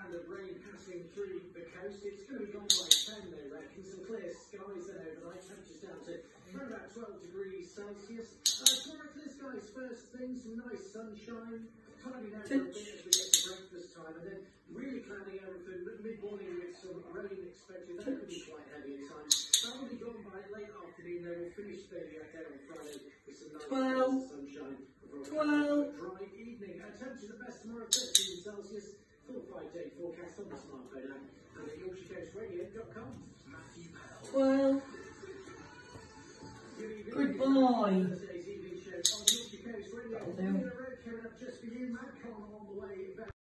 band of rain passing through the coast. It's going to be gone by 10, they reckon. Some clear skies then overnight, temperatures down to around about 12 degrees Celsius. Tomorrow, clear skies first thing, some nice sunshine. Cloudy now for a bit as we get to breakfast time, and then really cloudy everything, but mid-morning with some rain expected. That could be quite heavy at times. That will be gone by late afternoon, then we'll finish the day on Friday with some nice sunshine. 12. Dry evening. Temperatures at best tomorrow, 13 Celsius. Full 5-day forecast on the smartphone app and at YorkshireCoastRadio.com. Matthew Pell. 12. Goodbye. Thursday's evening show on Yorkshire Coast Radio. Coming up just for you, Matt Con on the way.